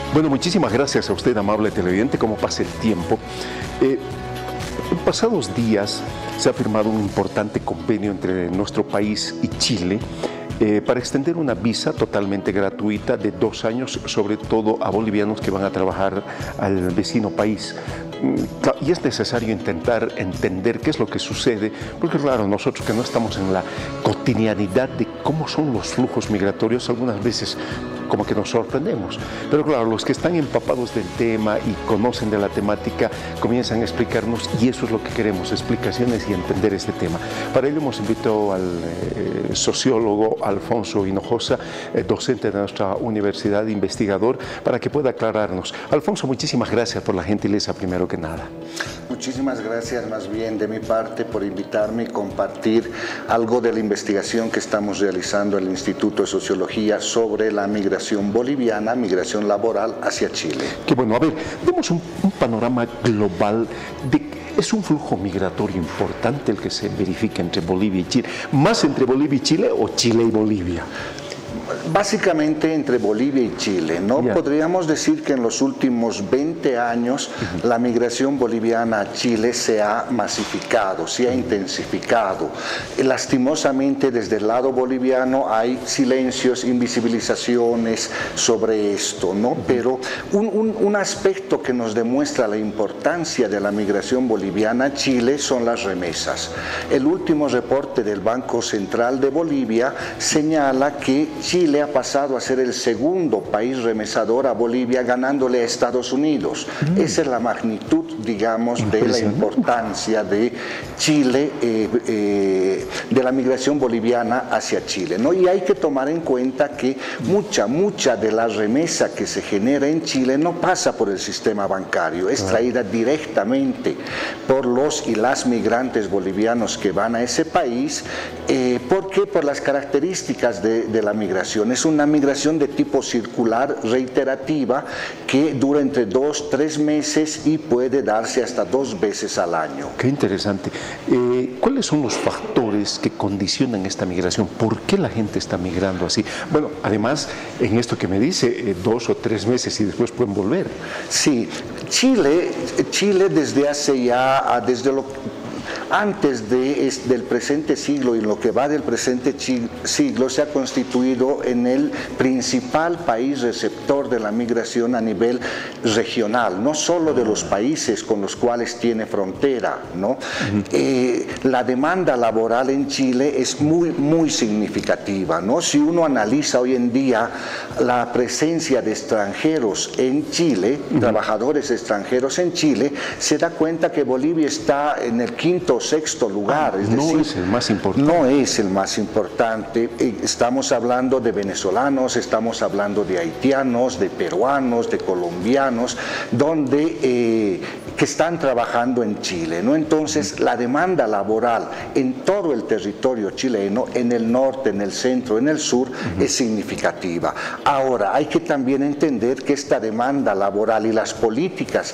Bueno, muchísimas gracias a usted, amable televidente. Como pasa el tiempo, en pasados días se ha firmado un importante convenio entre nuestro país y Chile para extender una visa totalmente gratuita de 2 años, sobre todo a bolivianos que van a trabajar al vecino país. Y es necesario intentar entender qué es lo que sucede, porque claro, nosotros que no estamos en la cotidianidad de cómo son los flujos migratorios, algunas veces como que nos sorprendemos. Pero claro, los que están empapados del tema y conocen de la temática comienzan a explicarnos, y eso es lo que queremos, explicaciones y entender este tema. Para ello hemos invitado al sociólogo Alfonso Hinojosa, docente de nuestra universidad, investigador, para que pueda aclararnos. Alfonso, muchísimas gracias por la gentileza, primero que nada. Muchísimas gracias más bien de mi parte por invitarme y compartir algo de la investigación que estamos realizando en el Instituto de Sociología sobre la migración boliviana, migración laboral hacia Chile. Qué bueno, a ver, demos un panorama global de... ¿Es un flujo migratorio importante el que se verifica entre Bolivia y Chile? ¿Más entre Bolivia y Chile o Chile y Bolivia? Básicamente entre Bolivia y Chile, ¿no? Yeah. Podríamos decir que en los últimos 20 años la migración boliviana a Chile se ha masificado, se ha intensificado. Lastimosamente desde el lado boliviano hay silencios, invisibilizaciones sobre esto, ¿no? Pero un aspecto que nos demuestra la importancia de la migración boliviana a Chile son las remesas. El último reporte del Banco Central de Bolivia señala que Chile ha pasado a ser el segundo país remesador a Bolivia, ganándole a Estados Unidos. Esa es la magnitud, digamos, de la importancia de Chile, de la migración boliviana hacia Chile, ¿no? Y hay que tomar en cuenta que mucha de la remesa que se genera en Chile no pasa por el sistema bancario, es traída directamente por los y las migrantes bolivianos que van a ese país. ¿Por qué? Por las características de la migración. Es una migración de tipo circular, reiterativa, que dura entre 2-3 meses y puede darse hasta 2 veces al año. Qué interesante. ¿Cuáles son los factores que condicionan esta migración? ¿Por qué la gente está migrando así? Bueno, además, en esto que me dice, 2 o 3 meses y después pueden volver. Sí, Chile desde hace ya, antes del presente siglo y lo que va del presente siglo se ha constituido en el principal país receptor de la migración a nivel regional, no solo de los países con los cuales tiene frontera, ¿no? La demanda laboral en Chile es muy significativa, ¿no? Si uno analiza hoy en día la presencia de extranjeros en Chile, trabajadores extranjeros en Chile, se da cuenta que Bolivia está en el 5º o 6º lugar. Es decir, no es el más importante. No es el más importante. Estamos hablando de venezolanos, estamos hablando de haitianos, de peruanos, de colombianos, que están trabajando en Chile, ¿no? Entonces, la demanda laboral en todo el territorio chileno, en el norte, en el centro, en el sur, es significativa. Ahora, hay que también entender que esta demanda laboral y las políticas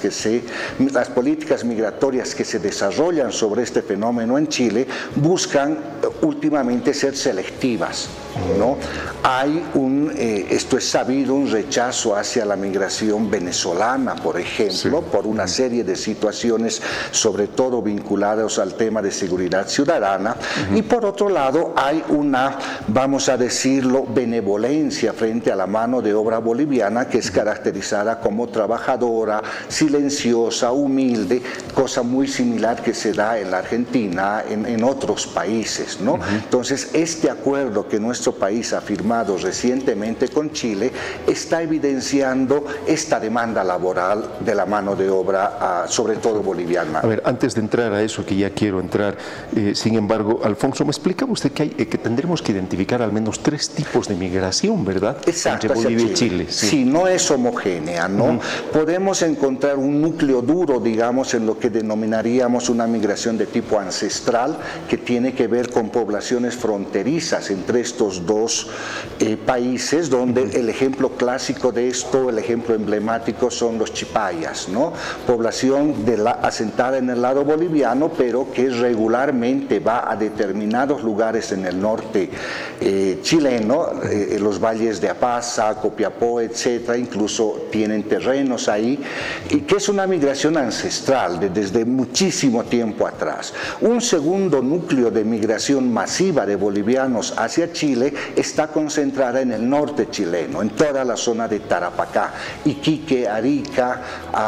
migratorias que se desarrollan sobre este fenómeno en Chile buscan últimamente ser selectivas, ¿no? Hay esto es sabido, un rechazo hacia la migración venezolana, por ejemplo, por una serie de situaciones, sobre todo vinculadas al tema de seguridad ciudadana, y por otro lado hay una, vamos a decirlo, benevolencia frente a la mano de obra boliviana que es caracterizada como trabajadora, silenciosa, humilde, cosa muy similar que se da en la Argentina, en otros países, ¿no? Entonces, este acuerdo que nuestro país ha firmado recientemente con Chile está evidenciando esta demanda laboral de la mano de obra, sobre todo boliviana. A ver, antes de entrar a eso, que ya quiero entrar, sin embargo, Alfonso, ¿me explicaba usted que tendremos que identificar al menos 3 tipos de migración, verdad? Exacto, entre Bolivia y Chile. Sí, no es homogénea, ¿no? Podemos encontrar un núcleo duro, digamos, en lo que denominaríamos una migración de tipo ancestral, que tiene que ver con poblaciones fronterizas entre estos los dos países, donde el ejemplo clásico de esto, el ejemplo emblemático son los chipayas, ¿no? Población asentada en el lado boliviano, pero que regularmente va a determinados lugares en el norte chileno, los valles de Apaza, Copiapó, etcétera, incluso tienen terrenos ahí, y que es una migración ancestral desde muchísimo tiempo atrás. Un segundo núcleo de migración masiva de bolivianos hacia Chile está concentrada en el norte chileno, en toda la zona de Tarapacá, Iquique, Arica,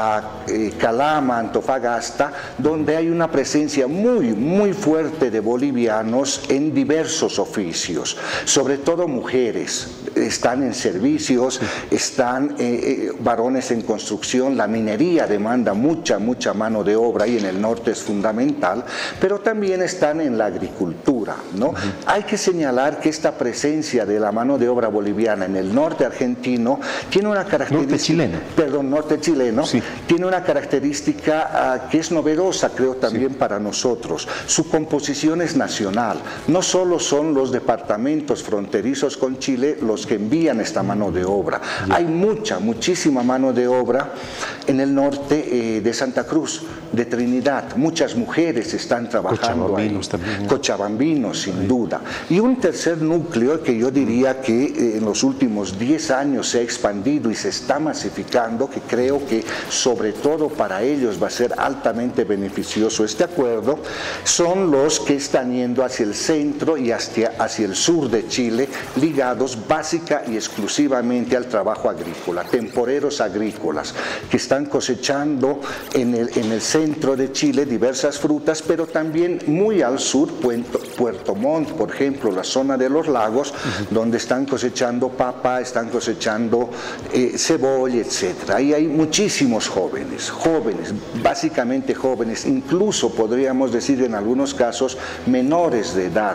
Calama, Antofagasta, donde hay una presencia muy fuerte de bolivianos en diversos oficios, sobre todo mujeres. Están en servicios, están varones en construcción, la minería demanda mucha mano de obra y en el norte es fundamental, pero también están en la agricultura, ¿no? Hay que señalar que esta presencia de la mano de obra boliviana en el norte argentino tiene una característica, norte chileno, sí, tiene una característica que es novedosa, creo, también para nosotros. Su composición es nacional, no solo son los departamentos fronterizos con Chile los que envían esta mano de obra. Hay muchísima mano de obra en el norte de Santa Cruz, de Trinidad. Muchas mujeres están trabajando ahí. También, ¿no? Cochabambinos, sin duda. Y un tercer núcleo que yo diría que en los últimos 10 años se ha expandido y se está masificando, que creo que sobre todo para ellos va a ser altamente beneficioso este acuerdo, son los que están yendo hacia el centro y hacia el sur de Chile, ligados básica y exclusivamente al trabajo agrícola, temporeros agrícolas, que están cosechando en el centro de Chile diversas frutas, pero también muy al sur, Puerto Montt, por ejemplo, la zona de los lagos, donde están cosechando papa, están cosechando cebolla, etc. Ahí hay muchísimos jóvenes, básicamente jóvenes, incluso podríamos decir en algunos casos menores de edad,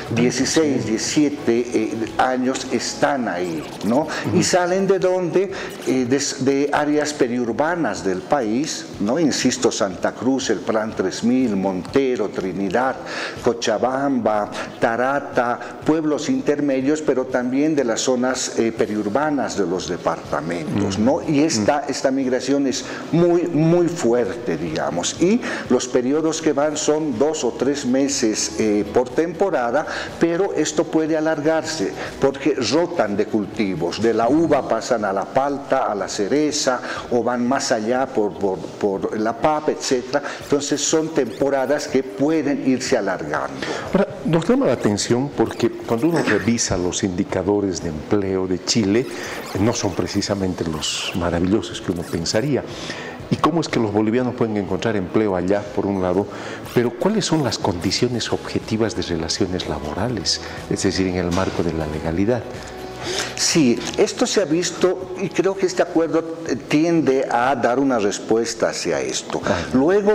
16, 17 años están ahí, ¿no? Y salen de donde, de áreas periurbanas del país, ¿no? Insisto, Santa Cruz, el Plan 3000, Montero, Trinidad, Cochabamba, Tarata, pueblos intermedios, pero también de las zonas periurbanas de los departamentos, ¿no? Y esta migración es muy fuerte, digamos, y los periodos que van son 2 o 3 meses por temporada, pero esto puede alargarse porque rotan de cultivos, de la uva pasan a la palta, a la cereza, o van más allá por la papa, etc. Entonces son temporadas que pueden irse alargando. Ahora, nos llama la atención porque cuando uno revisa los indicadores de empleo de Chile, no son precisamente los maravillosos que uno pensaría. ¿Y cómo es que los bolivianos pueden encontrar empleo allá, por un lado? Pero ¿cuáles son las condiciones objetivas de relaciones laborales? Es decir, en el marco de la legalidad. Sí, esto se ha visto y creo que este acuerdo tiende a dar una respuesta hacia esto. Luego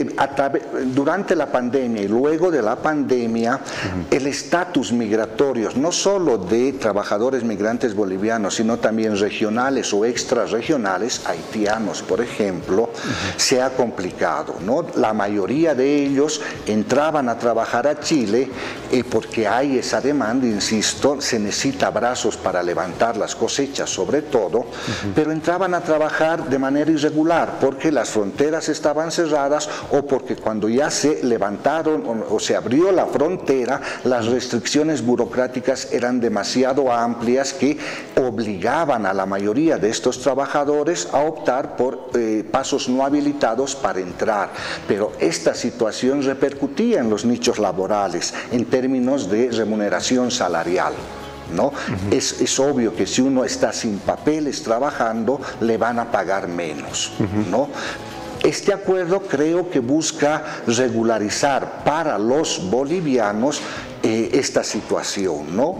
durante la pandemia y luego de la pandemia, el estatus migratorio, no solo de trabajadores migrantes bolivianos, sino también regionales o extrarregionales, haitianos, por ejemplo, se ha complicado, ¿no? La mayoría de ellos entraban a trabajar a Chile porque hay esa demanda, insisto, se necesita brazos para levantar las cosechas sobre todo, pero entraban a trabajar de manera irregular porque las fronteras estaban cerradas o porque cuando ya se levantaron o se abrió la frontera, las restricciones burocráticas eran demasiado amplias que obligaban a la mayoría de estos trabajadores a optar por pasos no habilitados para entrar. Pero esta situación repercutía en los nichos laborales en términos de remuneración salarial, ¿no? Es obvio que si uno está sin papeles trabajando, le van a pagar menos, ¿no? Este acuerdo creo que busca regularizar para los bolivianos esta situación, ¿no?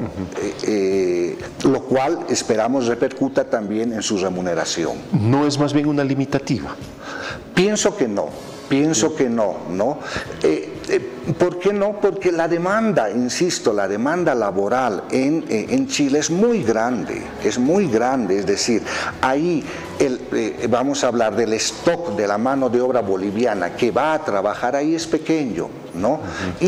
Lo cual esperamos repercuta también en su remuneración. ¿No es más bien una limitativa? Pienso que no. ¿No? ¿Por qué no? Porque la demanda, insisto, la demanda laboral en Chile es muy grande, es decir, ahí vamos a hablar del stock de la mano de obra boliviana que va a trabajar ahí es pequeño, ¿no? Y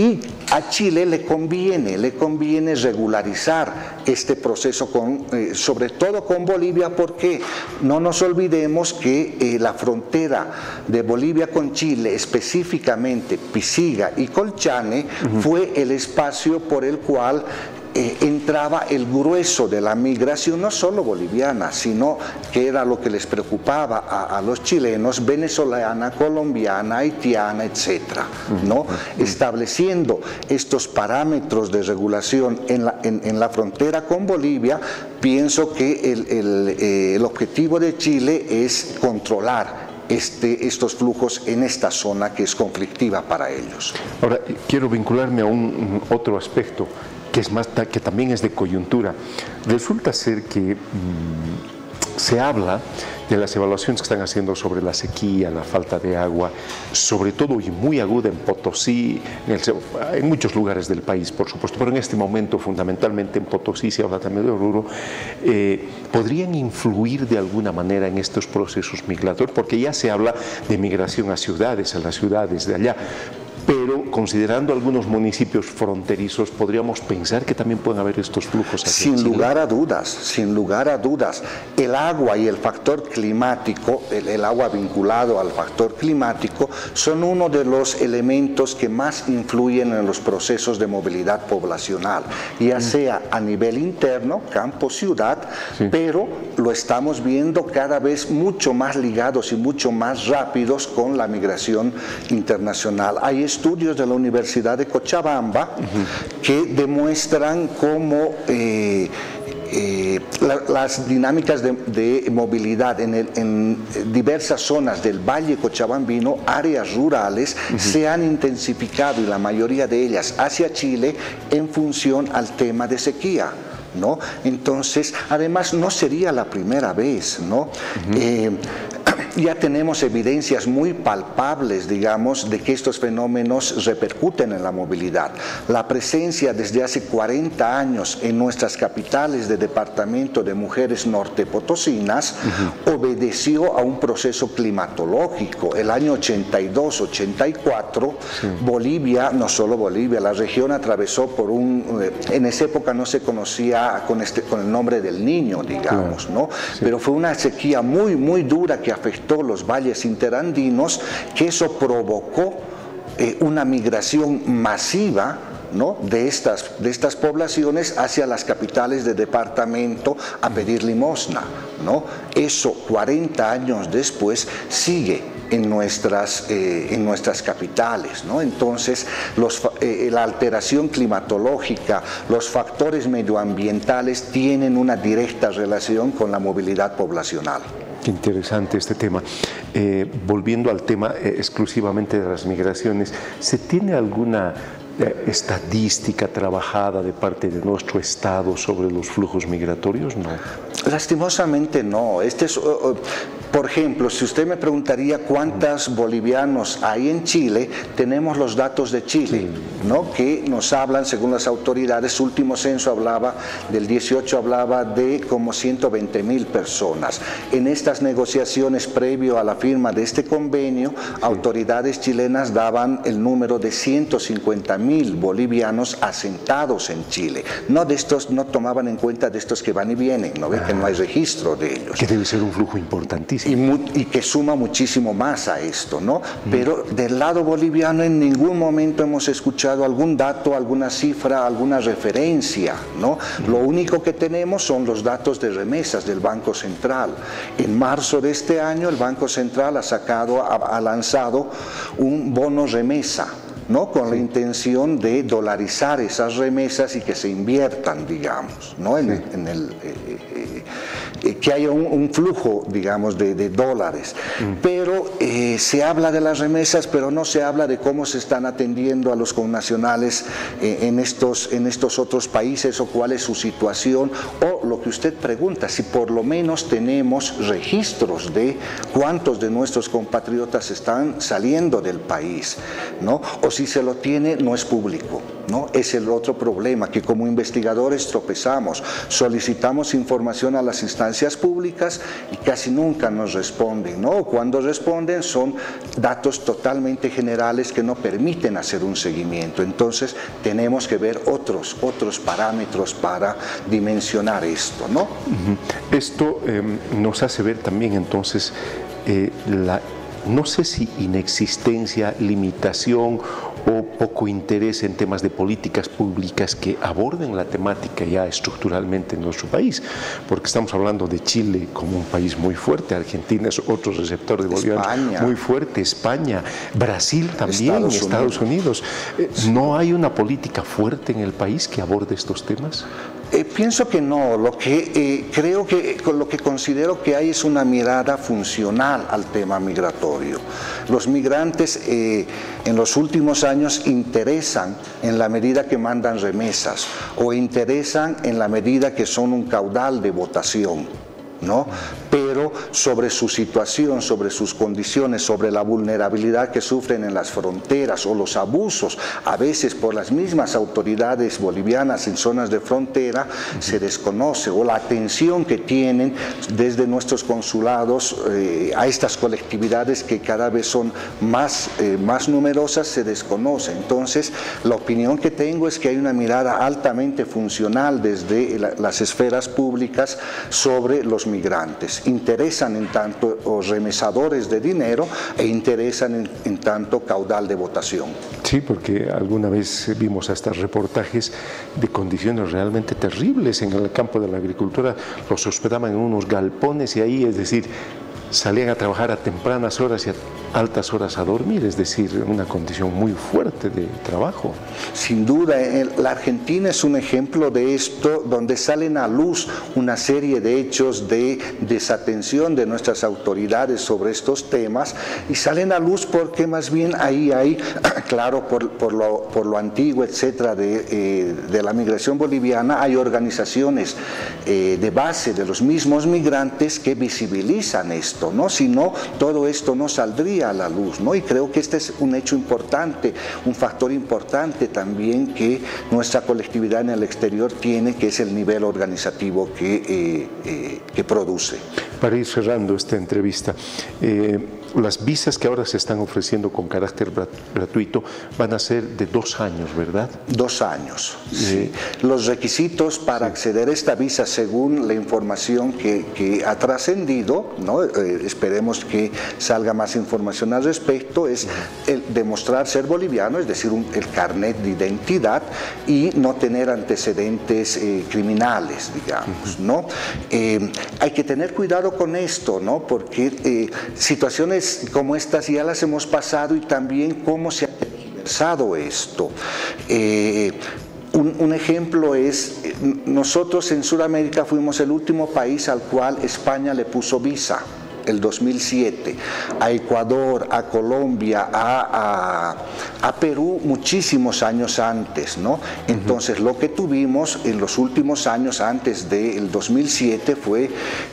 A Chile le conviene regularizar este proceso, sobre todo con Bolivia, porque no nos olvidemos que la frontera de Bolivia con Chile, específicamente Pisiga y Colchane, fue el espacio por el cual entraba el grueso de la migración, no solo boliviana, sino que era lo que les preocupaba a los chilenos, venezolana, colombiana, haitiana, etcétera, ¿no? Estableciendo estos parámetros de regulación en la frontera con Bolivia, pienso que el objetivo de Chile es controlar estos flujos en esta zona que es conflictiva para ellos. Ahora, quiero vincularme a otro aspecto que también es de coyuntura. Resulta ser que se habla de las evaluaciones que están haciendo sobre la sequía, la falta de agua, sobre todo y muy aguda en Potosí, en muchos lugares del país, por supuesto, pero en este momento fundamentalmente en Potosí, se habla también de Oruro, podrían influir de alguna manera en estos procesos migratorios, porque ya se habla de migración a las ciudades de allá. Pero considerando algunos municipios fronterizos, podríamos pensar que también pueden haber estos flujos hacia Chile. Sin lugar a dudas, el agua y el factor climático, el agua vinculado al factor climático, son uno de los elementos que más influyen en los procesos de movilidad poblacional, ya sea a nivel interno, campo, ciudad, pero lo estamos viendo cada vez mucho más ligados y mucho más rápidos con la migración internacional. Hay estudios de la Universidad de Cochabamba que demuestran cómo las dinámicas de movilidad en diversas zonas del Valle Cochabambino, áreas rurales, se han intensificado, y la mayoría de ellas hacia Chile, en función al tema de sequía, ¿no? Entonces, además, no sería la primera vez, ¿no? Ya tenemos evidencias muy palpables, digamos, de que estos fenómenos repercuten en la movilidad. La presencia desde hace 40 años en nuestras capitales de departamento de mujeres norte potosinas obedeció a un proceso climatológico. El año 82-84, Bolivia, no solo Bolivia, la región atravesó por en esa época no se conocía con el nombre del Niño, digamos, ¿no? Pero fue una sequía muy, muy dura que afectó los valles interandinos, que eso provocó una migración masiva, ¿no?, de estas poblaciones hacia las capitales de departamento a pedir limosna, ¿no? Eso 40 años después sigue en nuestras capitales, ¿no? Entonces, la alteración climatológica, los factores medioambientales tienen una directa relación con la movilidad poblacional. Qué interesante este tema. Volviendo al tema exclusivamente de las migraciones, ¿se tiene alguna estadística trabajada de parte de nuestro Estado sobre los flujos migratorios? No. Lastimosamente no. Por ejemplo, si usted me preguntaría cuántos bolivianos hay en Chile, tenemos los datos de Chile, ¿no?, que nos hablan, según las autoridades, su último censo del 18 hablaba de como 120.000 personas. En estas negociaciones previo a la firma de este convenio, autoridades chilenas daban el número de 150.000 bolivianos asentados en Chile. No tomaban en cuenta de estos que van y vienen, ¿no? Que no hay registro de ellos. Que debe ser un flujo importantísimo. Y que suma muchísimo más a esto, ¿no? Pero del lado boliviano en ningún momento hemos escuchado algún dato, alguna cifra, alguna referencia, ¿no? Lo único que tenemos son los datos de remesas del Banco Central. En marzo de este año el Banco Central ha lanzado un bono remesa, ¿no?, con la intención de dolarizar esas remesas y que se inviertan, digamos, ¿no?, que haya un flujo, digamos, de dólares. Pero se habla de las remesas, pero no se habla de cómo se están atendiendo a los connacionales en estos otros países, o cuál es su situación, o lo que usted pregunta, si por lo menos tenemos registros de cuántos de nuestros compatriotas están saliendo del país, ¿no? O si se lo tiene, no es público. ¿no? Es el otro problema, que como investigadores tropezamos, solicitamos información a las instancias públicas y casi nunca nos responden, ¿no? Cuando responden son datos totalmente generales que no permiten hacer un seguimiento. Entonces tenemos que ver otros parámetros para dimensionar esto, ¿no? Esto nos hace ver también entonces no sé si inexistencia, limitación o poco interés en temas de políticas públicas que aborden la temática ya estructuralmente en nuestro país, porque estamos hablando de Chile como un país muy fuerte, Argentina es otro receptor de bolivianos muy fuerte, España, Brasil también, Estados Unidos. ¿No hay una política fuerte en el país que aborde estos temas? Pienso que no. Lo que considero que hay es una mirada funcional al tema migratorio. Los migrantes en los últimos años interesan en la medida que mandan remesas o interesan en la medida que son un caudal de votación, ¿no? Pero sobre su situación, sobre sus condiciones, sobre la vulnerabilidad que sufren en las fronteras o los abusos, a veces por las mismas autoridades bolivianas en zonas de frontera, se desconoce, o la atención que tienen desde nuestros consulados a estas colectividades que cada vez son más numerosas, se desconoce. Entonces, la opinión que tengo es que hay una mirada altamente funcional desde las esferas públicas sobre los migrantes. Interesan en tanto remesadores de dinero e interesan en tanto caudal de votación. Sí, porque alguna vez vimos hasta reportajes de condiciones realmente terribles en el campo de la agricultura. Los hospedaban en unos galpones y ahí, es decir, salían a trabajar a tempranas horas y a altas horas a dormir, es decir, una condición muy fuerte de trabajo. Sin duda, la Argentina es un ejemplo de esto, donde salen a luz una serie de hechos de desatención de nuestras autoridades sobre estos temas, y salen a luz porque más bien ahí hay, claro, por lo antiguo, etcétera, de la migración boliviana, hay organizaciones de base de los mismos migrantes que visibilizan esto, ¿no? Si no, todo esto no saldría a la luz, ¿no? Y creo que este es un hecho importante, un factor importante también que nuestra colectividad en el exterior tiene, que es el nivel organizativo que produce. Para ir cerrando esta entrevista, las visas que ahora se están ofreciendo con carácter gratuito van a ser de 2 años, ¿verdad? 2 años, sí. Los requisitos para acceder a esta visa, según la información que ha trascendido, ¿no? Esperemos que salga más información al respecto, es el demostrar ser boliviano, es decir, el carnet de identidad, y no tener antecedentes criminales, digamos, ¿no? Hay que tener cuidado con esto, ¿no? Porque situaciones como estas ya las hemos pasado, y también cómo se ha tergiversado esto. Un ejemplo es, nosotros en Sudamérica fuimos el último país al cual España le puso visa, el 2007, a Ecuador, a Colombia, a Perú muchísimos años antes, ¿no? Entonces lo que tuvimos en los últimos años antes del 2007 fue,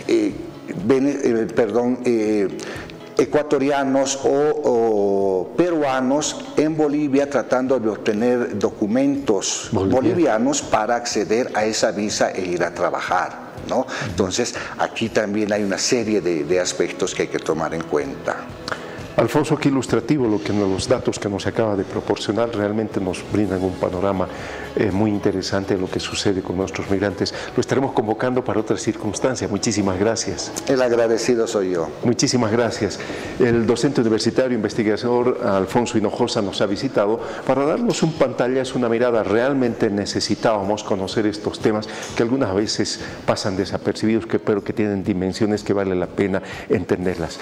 ecuatorianos o peruanos en Bolivia tratando de obtener documentos bolivianos para acceder a esa visa e ir a trabajar, ¿no? Entonces aquí también hay una serie de aspectos que hay que tomar en cuenta. Alfonso, qué ilustrativo los datos que nos acaba de proporcionar, realmente nos brindan un panorama muy interesante de lo que sucede con nuestros migrantes. Lo estaremos convocando para otras circunstancias. Muchísimas gracias. El agradecido soy yo. Muchísimas gracias. El docente universitario investigador Alfonso Hinojosa nos ha visitado para darnos un pantallazo, una mirada. Realmente necesitábamos conocer estos temas que algunas veces pasan desapercibidos, pero que tienen dimensiones que vale la pena entenderlas.